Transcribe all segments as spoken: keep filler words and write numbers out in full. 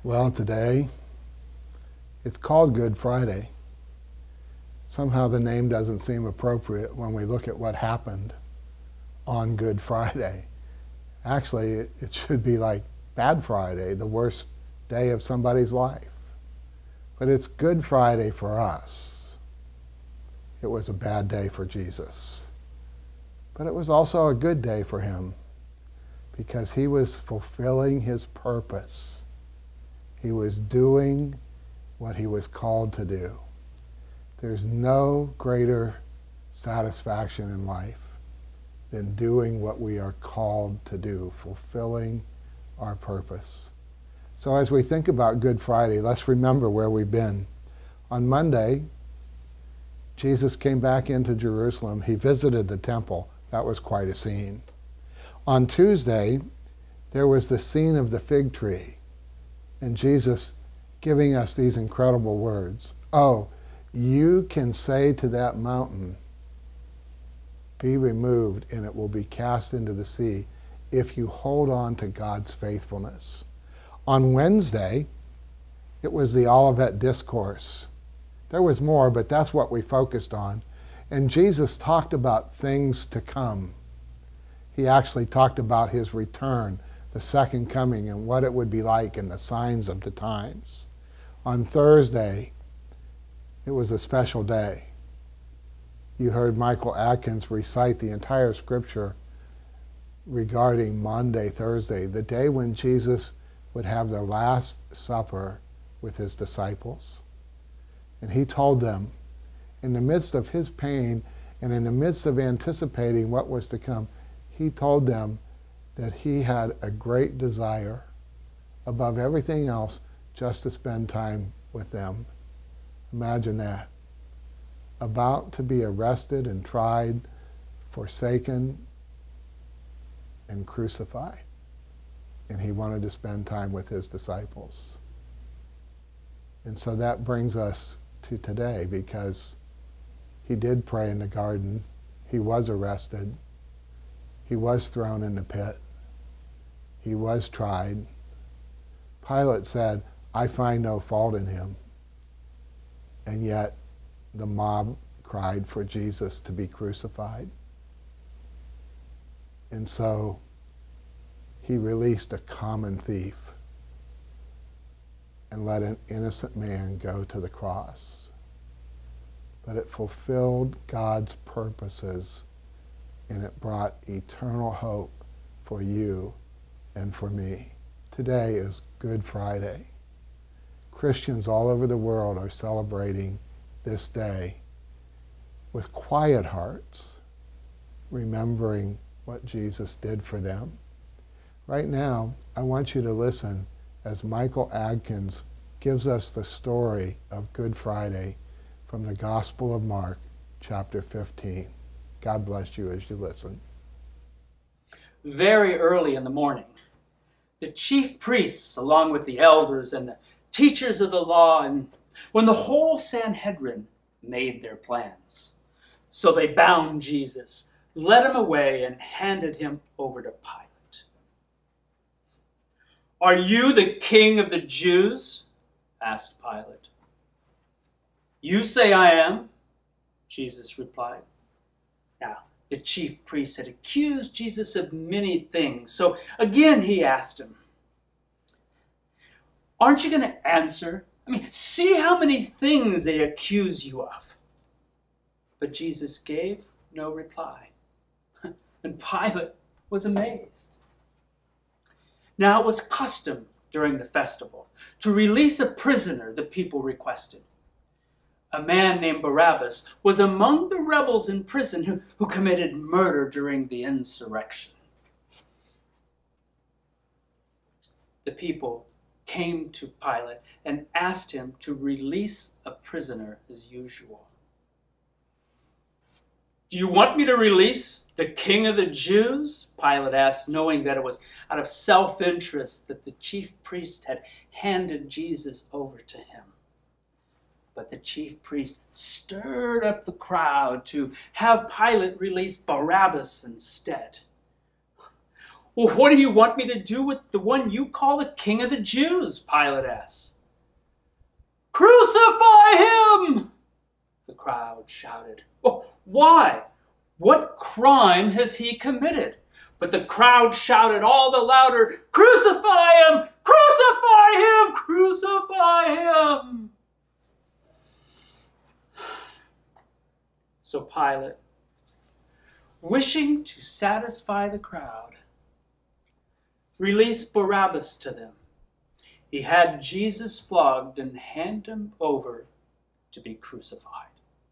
Well, today, it's called Good Friday. Somehow the name doesn't seem appropriate when we look at what happened on Good Friday. Actually, it, it should be like Bad Friday, the worst day of somebody's life. But it's Good Friday for us. It was a bad day for Jesus. But it was also a good day for him because he was fulfilling his purpose. He was doing what he was called to do. There's no greater satisfaction in life than doing what we are called to do, fulfilling our purpose. So as we think about Good Friday, let's remember where we've been. On Monday, Jesus came back into Jerusalem. He visited the temple. That was quite a scene. On Tuesday, there was the scene of the fig tree, and Jesus giving us these incredible words. Oh, you can say to that mountain, be removed, and it will be cast into the sea if you hold on to God's faithfulness. On Wednesday, it was the Olivet Discourse. There was more, but that's what we focused on. And Jesus talked about things to come. He actually talked about his return, the second coming, and what it would be like and the signs of the times. On Thursday, it was a special day. You heard Michael Adkins recite the entire scripture regarding Maundy, Thursday, the day when Jesus would have the Last Supper with his disciples. And he told them, in the midst of his pain and in the midst of anticipating what was to come, he told them that he had a great desire above everything else just to spend time with them. Imagine that. About to be arrested and tried, forsaken, and crucified. And he wanted to spend time with his disciples. And so that brings us to today, because he did pray in the garden. He was arrested. He was thrown in the pit. He was tried. Pilate said, I find no fault in him. And yet the mob cried for Jesus to be crucified. And so he released a common thief and let an innocent man go to the cross. But it fulfilled God's purposes, and it brought eternal hope for you and for me. Today is Good Friday. Christians all over the world are celebrating this day with quiet hearts, remembering what Jesus did for them. Right now, I want you to listen as Michael Adkins gives us the story of Good Friday from the Gospel of Mark, chapter fifteen. God bless you as you listen. Very early in the morning, the chief priests, along with the elders and the teachers of the law, and when the whole Sanhedrin made their plans. So they bound Jesus, led him away, and handed him over to Pilate. Are you the king of the Jews? Asked Pilate. You say I am, Jesus replied. Now, the chief priests had accused Jesus of many things, so again he asked him, aren't you going to answer? I mean, see how many things they accuse you of. But Jesus gave no reply, and Pilate was amazed. Now it was custom during the festival to release a prisoner the people requested. A man named Barabbas was among the rebels in prison who, who committed murder during the insurrection. The people came to Pilate and asked him to release a prisoner as usual. Do you want me to release the king of the Jews? Pilate asked, knowing that it was out of self-interest that the chief priest had handed Jesus over to him. But the chief priest stirred up the crowd to have Pilate release Barabbas instead. Well, what do you want me to do with the one you call the King of the Jews? Pilate asks. Crucify him! The crowd shouted. Oh, why? What crime has he committed? But the crowd shouted all the louder, Crucify him! Crucify him! Crucify him! So Pilate, wishing to satisfy the crowd, released Barabbas to them. He had Jesus flogged and handed him over to be crucified.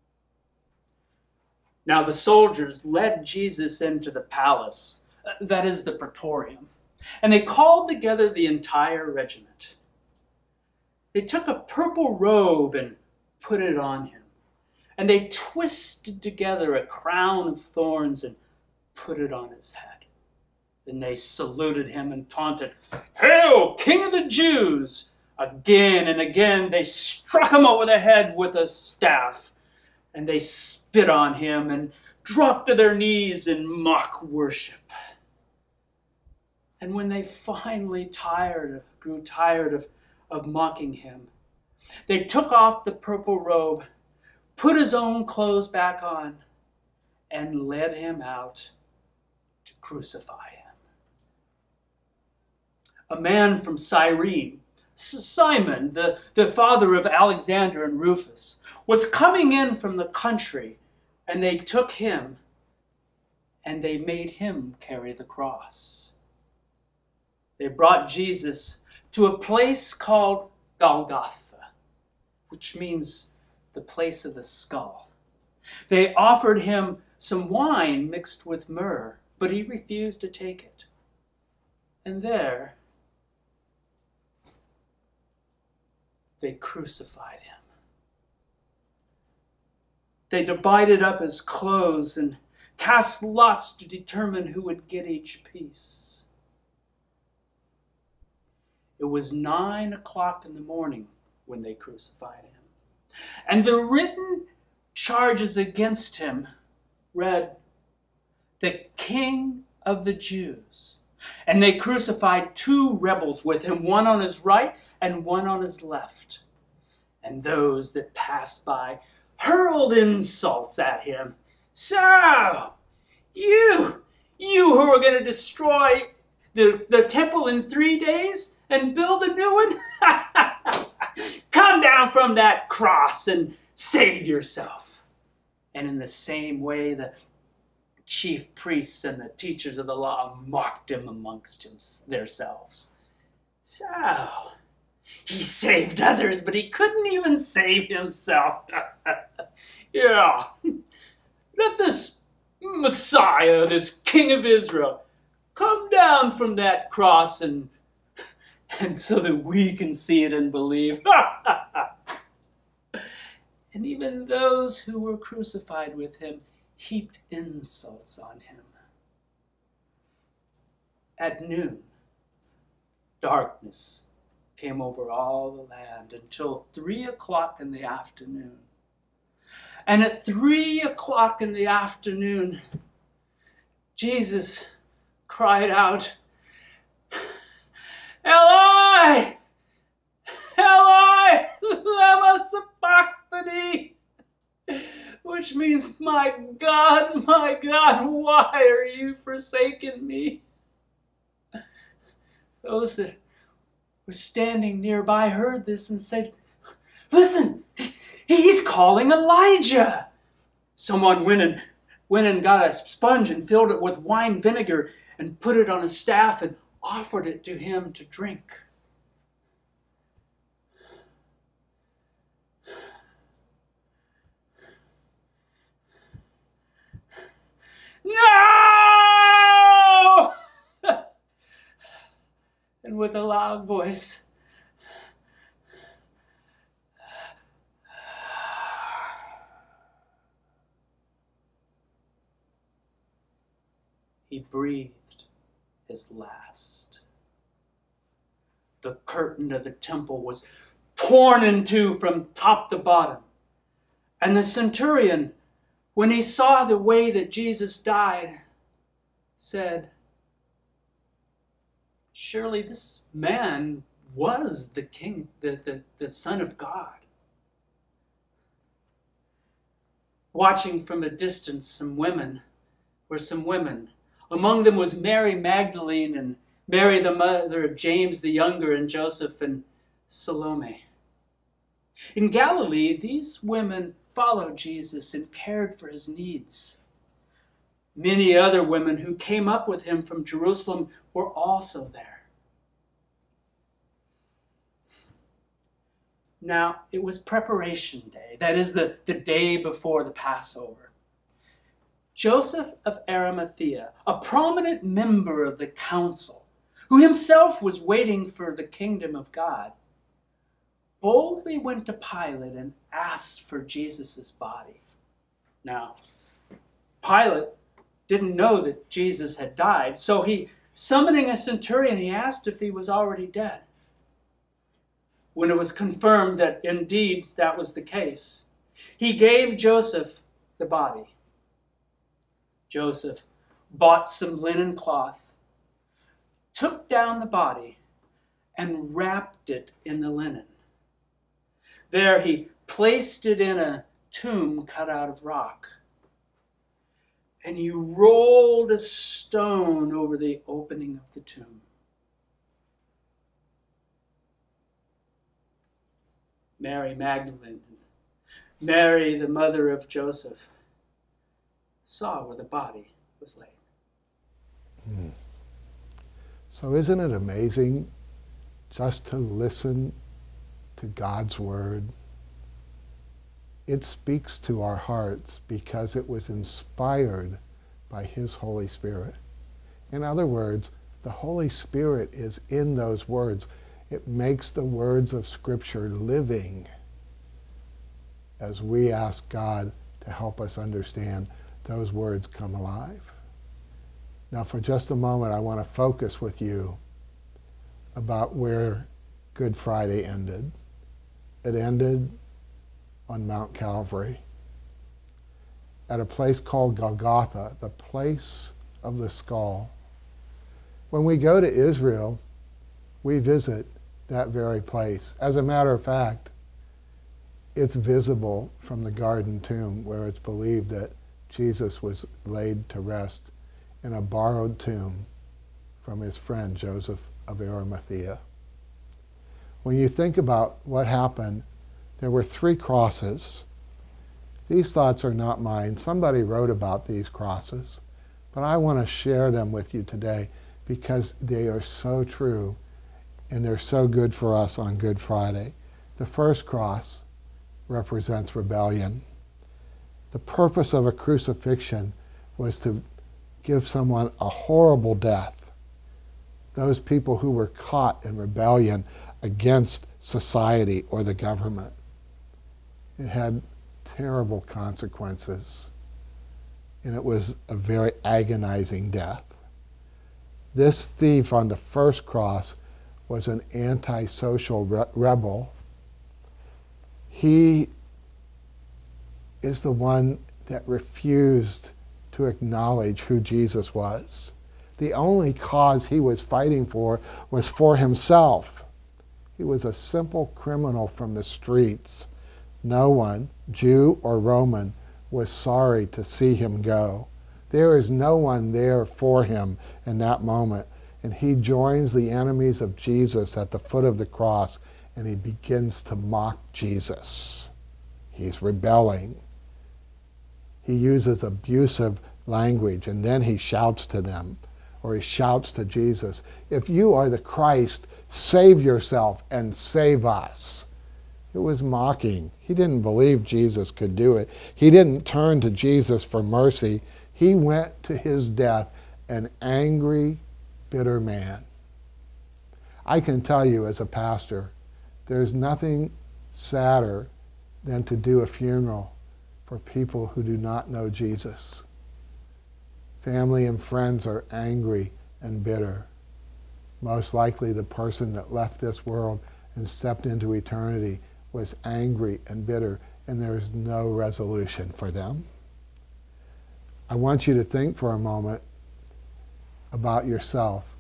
Now the soldiers led Jesus into the palace, that is the praetorium, and they called together the entire regiment. They took a purple robe and put it on him, and they twisted together a crown of thorns and put it on his head. Then they saluted him and taunted, Hail, King of the Jews! Again and again they struck him over the head with a staff, and they spit on him and dropped to their knees in mock worship. And when they finally tired, grew tired of, of mocking him, they took off the purple robe, put his own clothes back on, and led him out to crucify him. A man from Cyrene, Simon, the, the father of Alexander and Rufus, was coming in from the country, and they took him, and they made him carry the cross. They brought Jesus to a place called Golgotha, which means the place of the skull. They offered him some wine mixed with myrrh, but he refused to take it. And there, they crucified him. They divided up his clothes and cast lots to determine who would get each piece. It was nine o'clock in the morning when they crucified him. And the written charges against him read, the King of the Jews. And they crucified two rebels with him, one on his right and one on his left. And those that passed by hurled insults at him. So, you, you who are going to destroy the, the temple in three days and build a new one? Come down from that cross and save yourself. And in the same way, the chief priests and the teachers of the law mocked him amongst him, themselves. So, he saved others, but he couldn't even save himself. Yeah, let this Messiah, this King of Israel, come down from that cross and, and so that we can see it and believe. And even those who were crucified with him heaped insults on him. At noon, darkness came over all the land until three o'clock in the afternoon. And at three o'clock in the afternoon, Jesus cried out, Eloi! Eloi! Lama sabachthani! Which means, my God, my God, why are you forsaken me? Those that were standing nearby heard this and said, Listen, he's calling Elijah. Someone went and, went and got a sponge and filled it with wine vinegar and put it on a staff and offered it to him to drink. No! And with a loud voice, he breathed his last. The curtain of the temple was torn in two from top to bottom. And the centurion, when he saw the way that Jesus died, said, surely this man was the king, the, the, the Son of God. Watching from a distance some women were some women. Among them was Mary Magdalene and Mary the mother of James the Younger and Joseph and Salome. In Galilee, these women followed Jesus and cared for his needs. Many other women who came up with him from Jerusalem were also there. Now, it was preparation day, that is the, the day before the Passover. Joseph of Arimathea, a prominent member of the council, who himself was waiting for the kingdom of God, boldly went to Pilate and asked for Jesus' body. Now, Pilate didn't know that Jesus had died, so he, summoning a centurion, he asked if he was already dead. When it was confirmed that indeed that was the case, he gave Joseph the body. Joseph bought some linen cloth, took down the body, and wrapped it in the linen. There he placed it in a tomb cut out of rock, and he rolled a stone over the opening of the tomb. Mary Magdalene, Mary, the mother of Joseph, saw where the body was laid. Hmm. So isn't it amazing just to listen to God's word? It speaks to our hearts because it was inspired by his Holy Spirit. In other words, the Holy Spirit is in those words. It makes the words of Scripture living as we ask God to help us understand those words come alive. Now, for just a moment, I want to focus with you about where Good Friday ended. It ended on Mount Calvary at a place called Golgotha, the place of the skull. When we go to Israel, we visit that very place. As a matter of fact, it's visible from the Garden Tomb, where it's believed that Jesus was laid to rest in a borrowed tomb from his friend Joseph of Arimathea. When you think about what happened, there were three crosses. These thoughts are not mine. Somebody wrote about these crosses, but I want to share them with you today because they are so true and they're so good for us on Good Friday. The first cross represents rebellion. The purpose of a crucifixion was to give someone a horrible death. Those people who were caught in rebellion against society or the government. It had terrible consequences, and it was a very agonizing death. This thief on the first cross was an antisocial re- rebel. He is the one that refused to acknowledge who Jesus was. The only cause he was fighting for was for himself. He was a simple criminal from the streets. No one, Jew or Roman, was sorry to see him go. There is no one there for him in that moment. And he joins the enemies of Jesus at the foot of the cross, and he begins to mock Jesus. He's rebelling. He uses abusive language, and then he shouts to them, or he shouts to Jesus, "If you are the Christ, save yourself and save us." It was mocking. He didn't believe Jesus could do it. He didn't turn to Jesus for mercy. He went to his death an angry, bitter man. I can tell you as a pastor, there's nothing sadder than to do a funeral for people who do not know Jesus. Family and friends are angry and bitter. Most likely the person that left this world and stepped into eternity was angry and bitter, and there is no resolution for them. I want you to think for a moment about yourself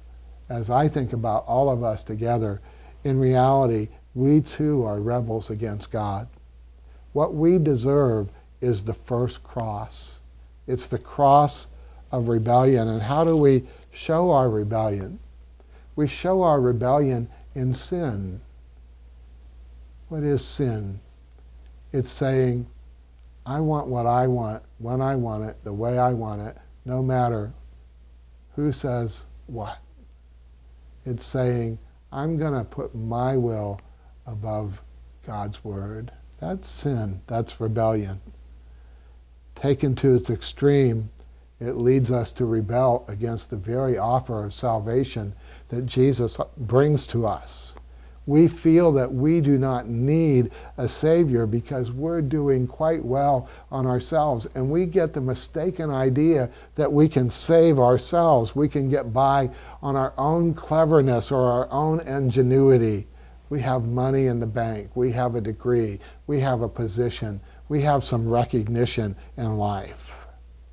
as I think about all of us together, in reality, we too are rebels against God. What we deserve is the first cross. It's the cross of rebellion. And how do we show our rebellion? We show our rebellion in sin. What is sin? It's saying, I want what I want, when I want it, the way I want it, no matter who says what. It's saying, I'm going to put my will above God's word. That's sin. That's rebellion. Taken to its extreme, it leads us to rebel against the very offer of salvation that Jesus brings to us. We feel that we do not need a Savior because we're doing quite well on ourselves, and we get the mistaken idea that we can save ourselves. We can get by on our own cleverness or our own ingenuity. We have money in the bank. We have a degree. We have a position. We have some recognition in life.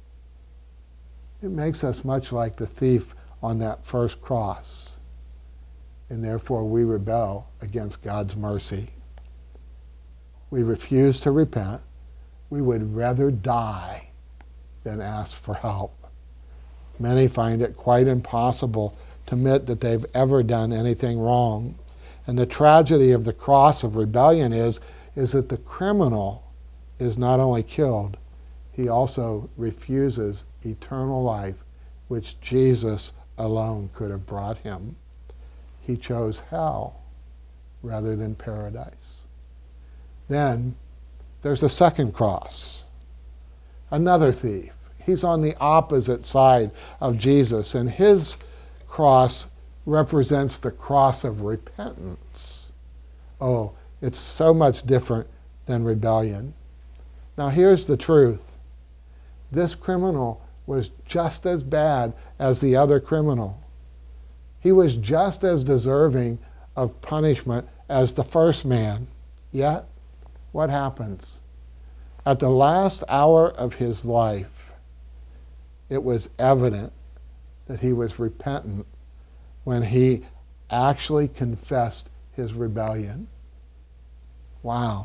It makes us much like the thief on that first cross. And therefore we rebel against God's mercy. We refuse to repent. We would rather die than ask for help. Many find it quite impossible to admit that they've ever done anything wrong. And the tragedy of the cross of rebellion is, is that the criminal is not only killed, he also refuses eternal life, which Jesus alone could have brought him. He chose hell rather than paradise. Then there's a second cross. Another thief. He's on the opposite side of Jesus, and his cross represents the cross of repentance. Oh, it's so much different than rebellion. Now here's the truth. This criminal was just as bad as the other criminal. He was just as deserving of punishment as the first man. Yet, what happens? At the last hour of his life, it was evident that he was repentant when he actually confessed his rebellion. Wow.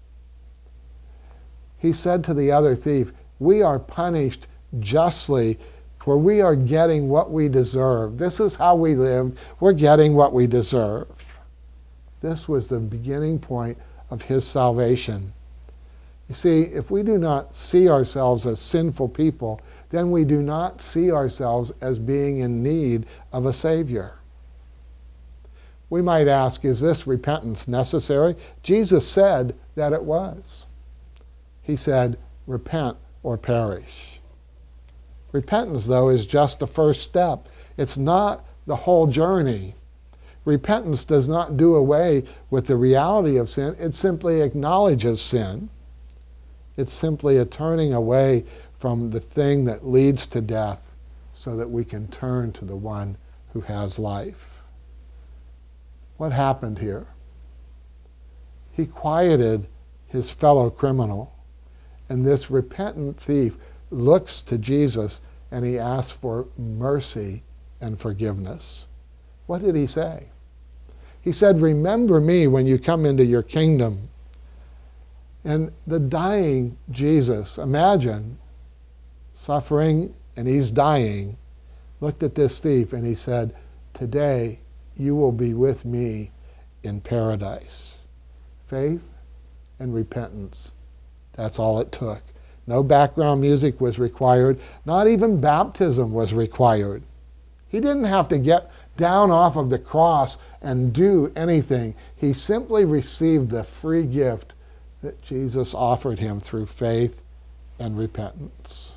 He said to the other thief, we are punished justly, for we are getting what we deserve. This is how we lived. We're getting what we deserve. This was the beginning point of his salvation. You see, if we do not see ourselves as sinful people, then we do not see ourselves as being in need of a Savior. We might ask, is this repentance necessary? Jesus said that it was. He said, repent or perish. Repentance, though, is just the first step. It's not the whole journey. Repentance does not do away with the reality of sin. It simply acknowledges sin. It's simply a turning away from the thing that leads to death so that we can turn to the one who has life. What happened here? He quieted his fellow criminal, and this repentant thief looks to Jesus and he asks for mercy and forgiveness. What did he say? He said, remember me when you come into your kingdom. And the dying Jesus, imagine, suffering and he's dying, looked at this thief and he said, today you will be with me in paradise. Faith and repentance. That's all it took. No background music was required. Not even baptism was required. He didn't have to get down off of the cross and do anything. He simply received the free gift that Jesus offered him through faith and repentance.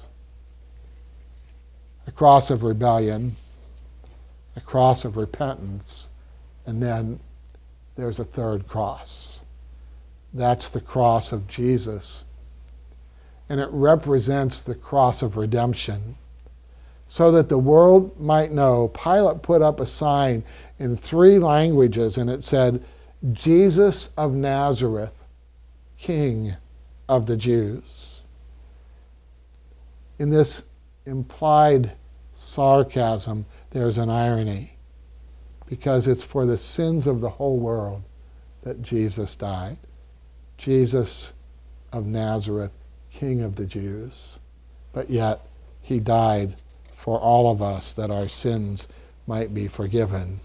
A cross of rebellion, a cross of repentance, and then there's a third cross. That's the cross of Jesus. And it represents the cross of redemption. So that the world might know, Pilate put up a sign in three languages, and it said, Jesus of Nazareth, King of the Jews. In this implied sarcasm, there's an irony. because it's for the sins of the whole world that Jesus died. Jesus of Nazareth, King of the Jews. But yet he died for all of us that our sins might be forgiven.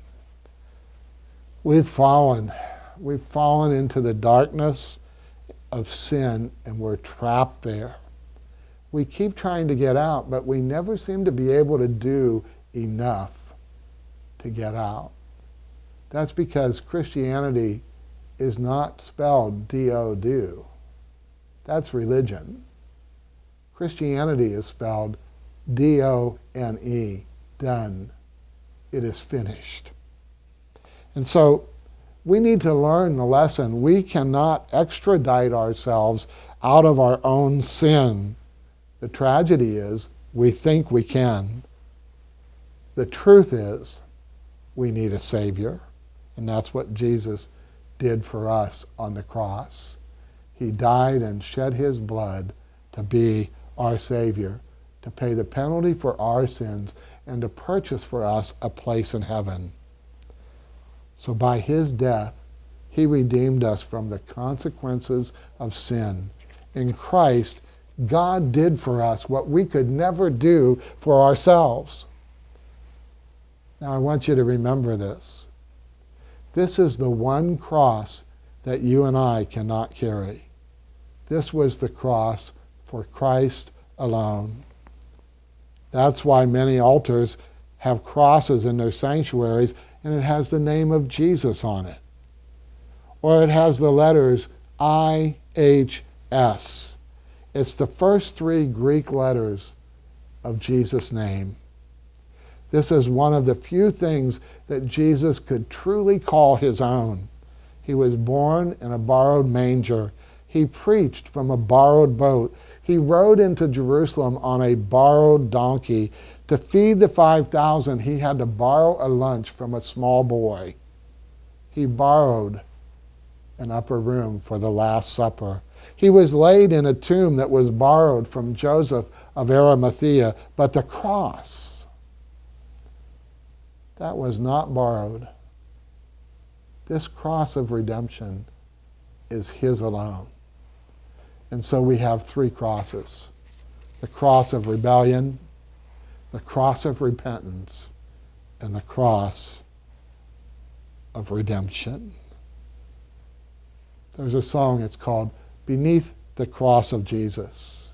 We've fallen. We've fallen into the darkness of sin, and we're trapped there. We keep trying to get out, but we never seem to be able to do enough to get out. That's because Christianity is not spelled D O do. That's religion. Christianity is spelled D O N E, done. It is finished. And so we need to learn the lesson. We cannot extradite ourselves out of our own sin. The tragedy is we think we can. The truth is we need a Savior, and that's what Jesus did for us on the cross. He died and shed his blood to be our Savior, to pay the penalty for our sins, and to purchase for us a place in heaven. So by his death, he redeemed us from the consequences of sin. In Christ, God did for us what we could never do for ourselves. Now I want you to remember this. This is the one cross that you and I cannot carry. This was the cross for Christ alone. That's why many altars have crosses in their sanctuaries, and it has the name of Jesus on it. Or it has the letters I H S. It's the first three Greek letters of Jesus' name. This is one of the few things that Jesus could truly call his own. He was born in a borrowed manger. He preached from a borrowed boat. He rode into Jerusalem on a borrowed donkey. To feed the five thousand, he had to borrow a lunch from a small boy. He borrowed an upper room for the Last Supper. He was laid in a tomb that was borrowed from Joseph of Arimathea, but the cross, that was not borrowed. This cross of redemption is his alone. And so we have three crosses. The cross of rebellion, the cross of repentance, and the cross of redemption. There's a song, it's called Beneath the Cross of Jesus.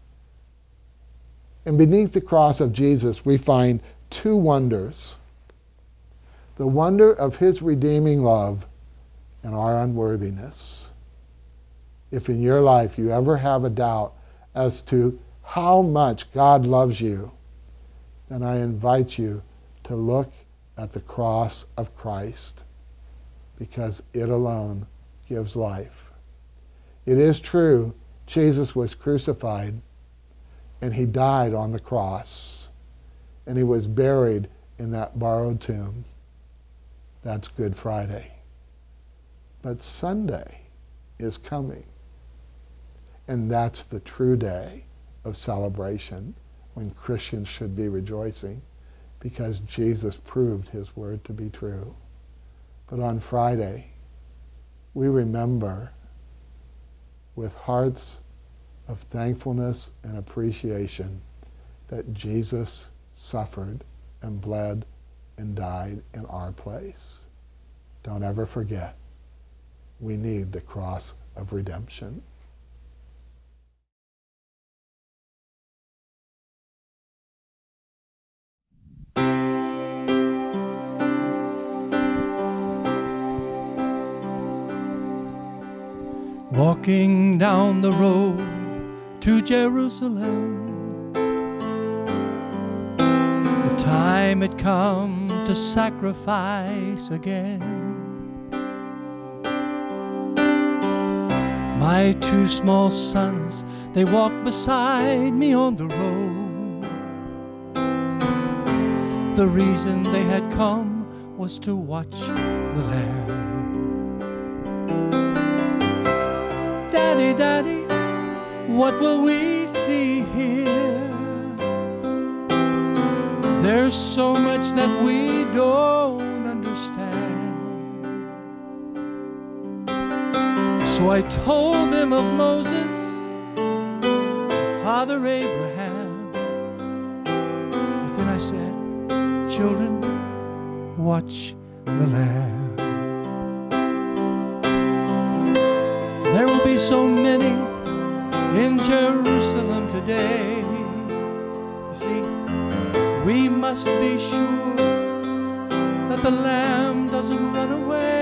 And beneath the cross of Jesus, we find two wonders. The wonder of his redeeming love and our unworthiness. If in your life you ever have a doubt as to how much God loves you, then I invite you to look at the cross of Christ, because it alone gives life. It is true, Jesus was crucified, and he died on the cross, and he was buried in that borrowed tomb. That's Good Friday. But Sunday is coming, and that's the true day of celebration, when Christians should be rejoicing, because Jesus proved his word to be true. But on Friday, we remember with hearts of thankfulness and appreciation that Jesus suffered and bled and died in our place. Don't ever forget, we need the cross of redemption. Walking down the road to Jerusalem, the time had come to sacrifice again. My two small sons, they walked beside me on the road. The reason they had come was to watch the Lamb. Daddy, Daddy, what will we see here? There's so much that we don't understand. understand. So I told them of Moses, Father Abraham. But then I said, children, watch the Lamb. There will be so many in Jerusalem today. You see, we must be sure that the Lamb doesn't run away.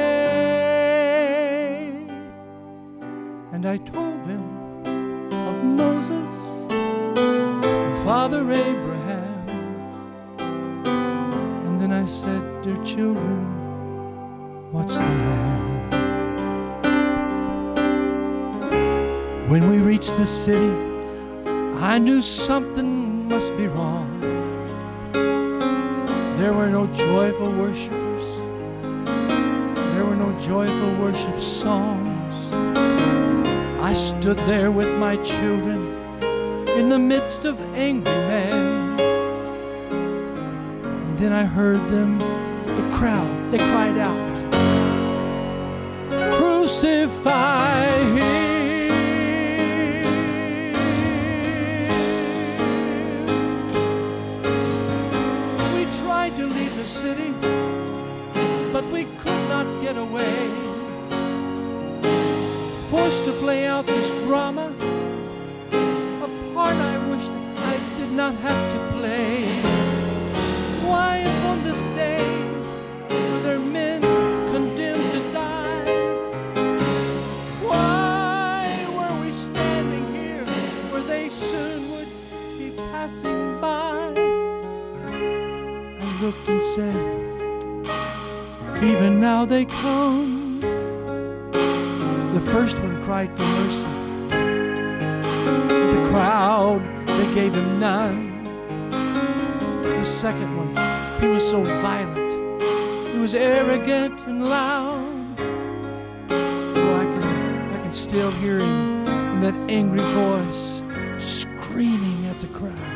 And I told them of Moses and Father Abraham. And then I said, dear children, watch the Lamb. When we reached the city, I knew something must be wrong. There were no joyful worshipers. There were no joyful worship songs. I stood there with my children in the midst of angry men. And then I heard them, the crowd, they cried out, crucify him. We tried to leave the city, but we could not get away. Forced to play out this drama, a part I wished I did not have to play. Why, if on this day were there men condemned to die? Why were we standing here where they soon would be passing by? I looked and said, even now they come. The first one cried for mercy. The crowd, they gave him none. The second one, he was so violent. He was arrogant and loud. Oh, I can, I can still hear him in that angry voice screaming at the crowd.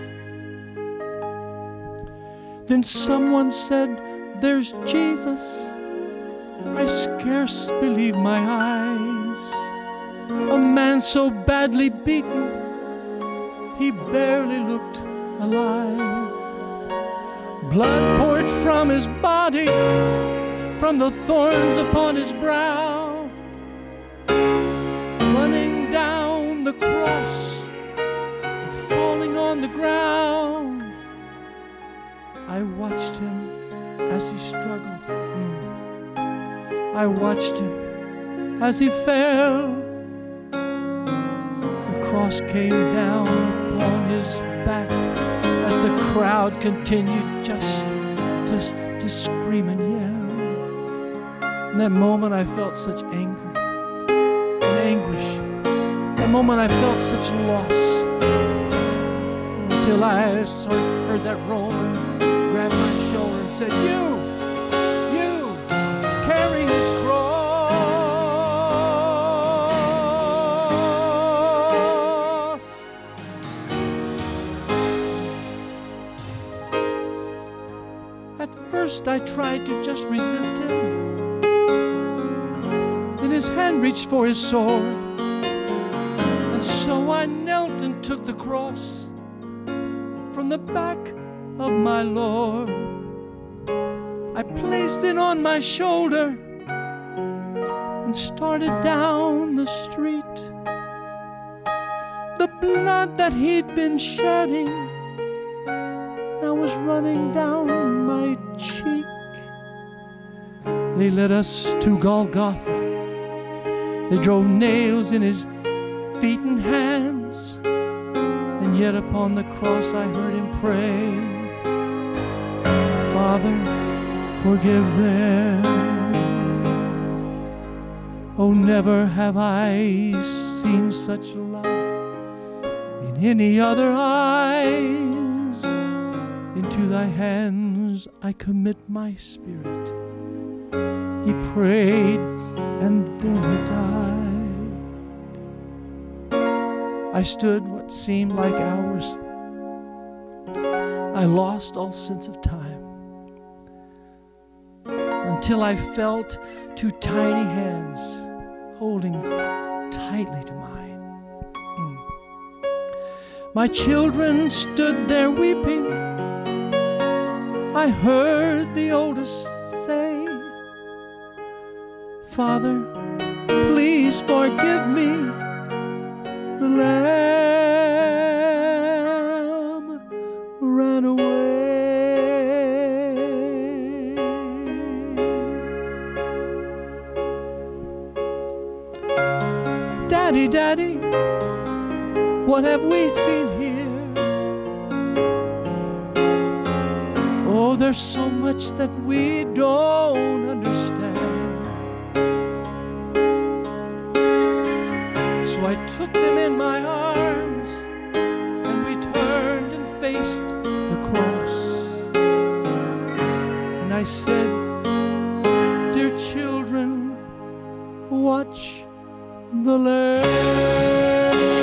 Then someone said, there's Jesus. I scarce believe my eyes. A man so badly beaten, he barely looked alive. Blood poured from his body, from the thorns upon his brow, running down the cross, falling on the ground. I watched him as he struggled. Mm. I watched him as he fell. The cross came down upon his back as the crowd continued just to, to scream and yell. In that moment I felt such anger and anguish. That moment I felt such loss. Until I heard that Roman grab my shoulder and said, you! Carry his cross. At first I tried to just resist him. Then his hand reached for his sword. And so I knelt and took the cross from the back of my Lord. I placed it on my shoulder and started down the street. The blood that he'd been shedding now was running down my cheek. They led us to Golgotha. They drove nails in his feet and hands. And yet upon the cross I heard him pray, Father, forgive them. Oh, never have I seen such love in any other eyes. Into thy hands I commit my spirit. He prayed and then he died. I stood what seemed like hours. I lost all sense of time. until I felt two tiny hands holding tightly to mine. Mm. My children stood there weeping. I heard the oldest say, Father, please forgive me. The lamb ran away. Daddy, Daddy, what have we seen here? Oh, there's so much that we don't understand. So I took them in my arms, and we turned and faced the cross. And I said, dear children, watch the Lamb.